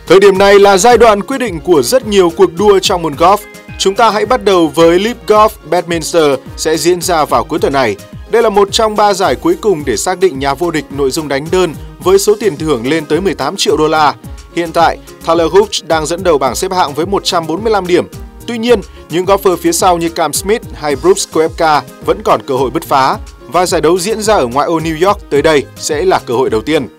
Thời điểm này là giai đoạn quyết định của rất nhiều cuộc đua trong môn golf. Chúng ta hãy bắt đầu với LIV Golf Bedminster sẽ diễn ra vào cuối tuần này. Đây là một trong 3 giải cuối cùng để xác định nhà vô địch nội dung đánh đơn với số tiền thưởng lên tới 18 triệu đô la. Hiện tại, Tyler Hooch đang dẫn đầu bảng xếp hạng với 145 điểm. Tuy nhiên, những golfer phía sau như Cam Smith hay Brooks Koepka vẫn còn cơ hội bứt phá và giải đấu diễn ra ở ngoại ô New York tới đây sẽ là cơ hội đầu tiên.